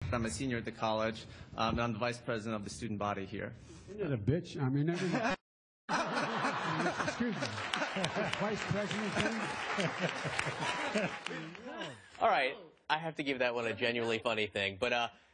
I'm a senior at the college, and I'm the vice president of the student body here. Isn't it a bitch? I mean, excuse me. Vice president thing? All right, I have to give that one a genuinely funny thing. But